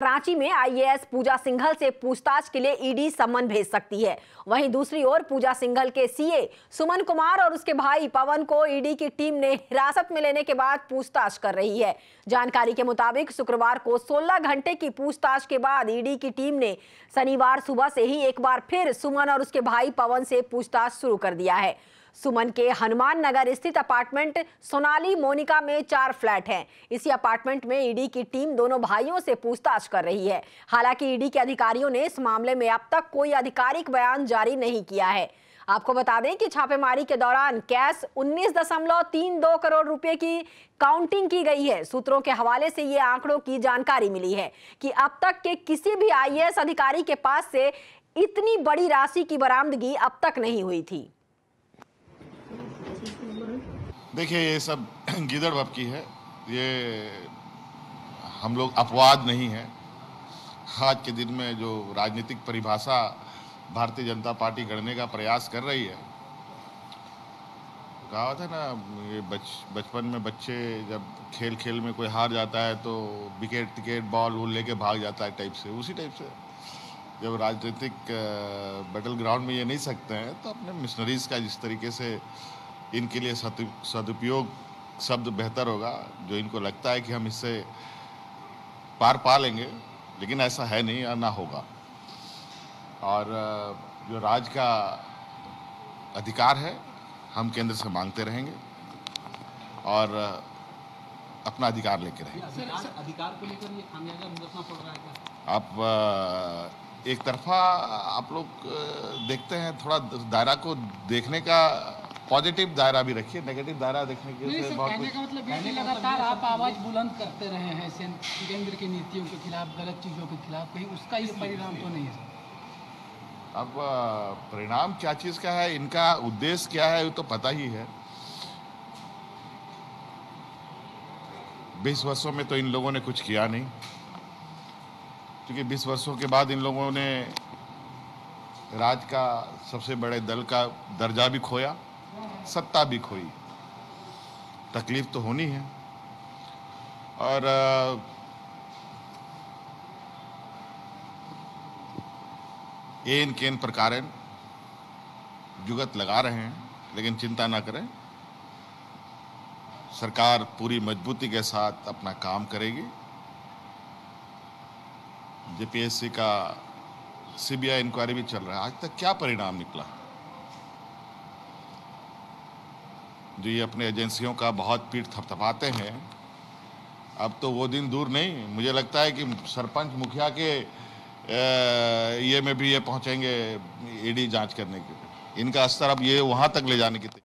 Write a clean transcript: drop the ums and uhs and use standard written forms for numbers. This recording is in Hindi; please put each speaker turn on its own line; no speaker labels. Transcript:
रांची में आईएएस पूजा सिंघल से पूछताछ के लिए ईडी सम्मन भेज सकती है। वहीं दूसरी ओर पूजा सिंघल के सीए सुमन कुमार और उसके भाई पवन को ईडी की टीम ने हिरासत में लेने के बाद पूछताछ कर रही है। जानकारी के मुताबिक शुक्रवार को 16 घंटे की पूछताछ के बाद ईडी की टीम ने शनिवार सुबह से ही एक बार फिर सुमन और उसके भाई पवन से पूछताछ शुरू कर दिया है। सुमन के हनुमान नगर स्थित अपार्टमेंट सोनाली मोनिका में 4 फ्लैट हैं। इसी अपार्टमेंट में ईडी की टीम दोनों भाइयों से पूछताछ कर रही है। हालांकि ईडी के अधिकारियों ने इस मामले में अब तक कोई आधिकारिक बयान जारी नहीं किया है। आपको बता दें कि छापेमारी के दौरान कैश 19.32 करोड़ रुपए की काउंटिंग की गई है। सूत्रों के हवाले से ये आंकड़ों की जानकारी मिली है कि अब तक के किसी भी आईएएस अधिकारी के पास से इतनी बड़ी राशि की बरामदगी अब तक नहीं हुई थी।
देखिए, ये सब गीदड़ भपकी है। ये हम लोग अपवाद नहीं है। आज के दिन में जो राजनीतिक परिभाषा भारतीय जनता पार्टी गढ़ने का प्रयास कर रही है, कहा था ना, ये बचपन में बच्चे जब खेल खेल में कोई हार जाता है तो विकेट टिकेट बॉल वॉल लेके भाग जाता है, टाइप से, उसी टाइप से जब राजनीतिक बैटल ग्राउंड में ये नहीं सकते हैं तो अपने मिशनरीज का जिस तरीके से इनके लिए सदुपयोग शब्द बेहतर होगा, जो इनको लगता है कि हम इससे पार पा लेंगे, लेकिन ऐसा है नहीं और ना होगा। और जो राज का अधिकार है हम केंद्र से मांगते रहेंगे और अपना अधिकार लेके रहेंगे।
अधिकार को लेकर ये खामियाजा भुगतना पड़ रहा है क्या?
आप एक तरफा आप लोग देखते हैं, थोड़ा दायरा को देखने का पॉजिटिव दायरा भी रखिए, नेगेटिव दायरा देखने के लिए बहुत
कहने का मतलब है कि लगातार आप आवाज बुलंद करते रहे हैं केंद्र की नीतियों के खिलाफ, गलत चीजों के खिलाफ, कहीं उसका ये परिणाम तो नहीं है सर?
अब परिणाम क्या चीज का है, इनका उद्देश्य क्या है, वो तो पता ही है। 20 वर्षों में तो इन लोगों ने कुछ किया नहीं, क्योंकि 20 वर्षों के बाद इन लोगों ने राज का सबसे बड़े दल का दर्जा भी खोया, सत्ता भी खोई। तकलीफ तो होनी है। और एन केन प्रकार जुगत लगा रहे हैं, लेकिन चिंता ना करें, सरकार पूरी मजबूती के साथ अपना काम करेगी। जेपीएससी का सीबीआई इंक्वायरी भी चल रहा है। आज तक क्या परिणाम निकला? जो ये अपने एजेंसियों का बहुत पीठ थपथपाते हैं, अब तो वो दिन दूर नहीं। मुझे लगता है कि सरपंच मुखिया के ये में भी ये पहुंचेंगे ईडी जांच करने के। इनका स्तर अब ये वहां तक ले जाने की